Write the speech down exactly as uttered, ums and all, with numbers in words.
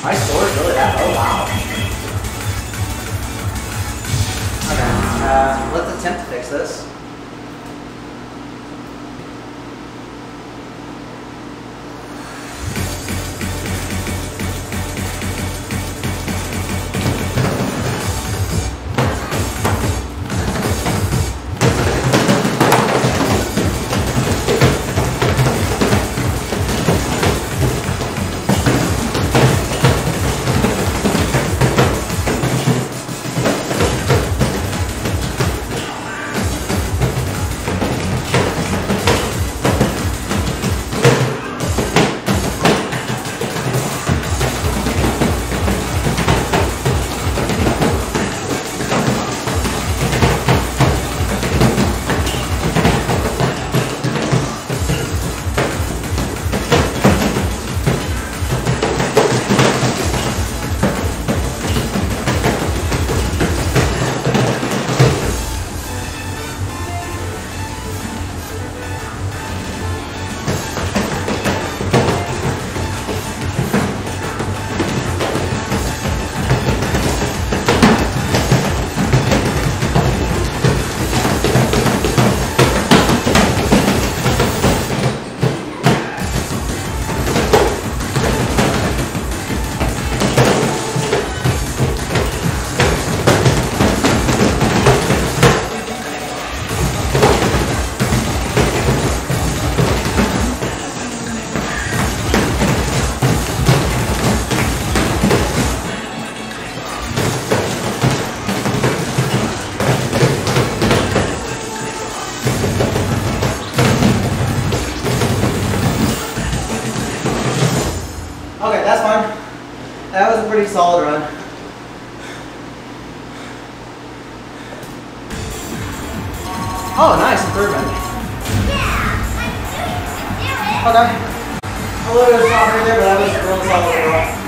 My score is really that low. Wow. Okay. Uh, let's attempt to fix this. Okay, that's fine. That was a pretty solid run. Oh, nice improvement. Yeah, I did it. I did it. Okay. A little bit stronger there, but that was a really solid overall.